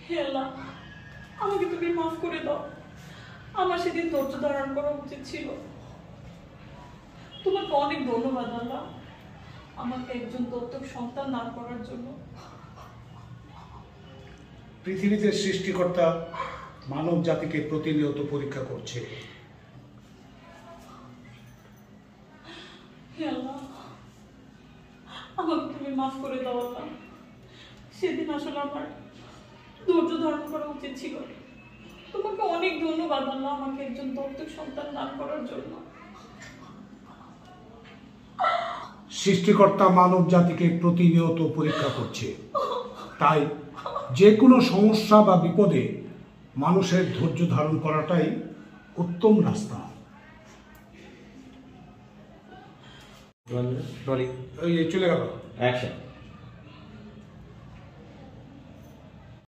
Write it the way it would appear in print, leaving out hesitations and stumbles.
হে আল্লাহ, আমাকে তুমি মাফ করে দাও। আমার সেদিন ধৈর্য ধারণ করা উচিত ছিল। তোমাকে অনেক ধন্যবাদ আল্লাহ, আমাকে একজন দত্তক সন্তান দান করার জন্য। পৃথিবীতে সৃষ্টিকর্তা মানব জাতিকে প্রতিনিয়ত পরীক্ষা করছে। হে আল্লাহ, আমাকে তুমি মাফ করে দাও আল্লাহ। সেদিন আসলে আমার ধৈর্য ধারণ করা উচিত ছিল। তোমাকে অনেক ধন্যবাদ আল্লাহ, আমাকে একজন দত্তক সন্তান দান করার জন্য। সৃষ্টিকর্তা মানব জাতিকে প্রতিনিয়ত পরীক্ষা করছে, তাই যে কোনো সমস্যা বা বিপদে মানুষের ধৈর্য ধারণ করাটাই উত্তম রাস্তা। রোলিং। এই চলে গেল। অ্যাকশন।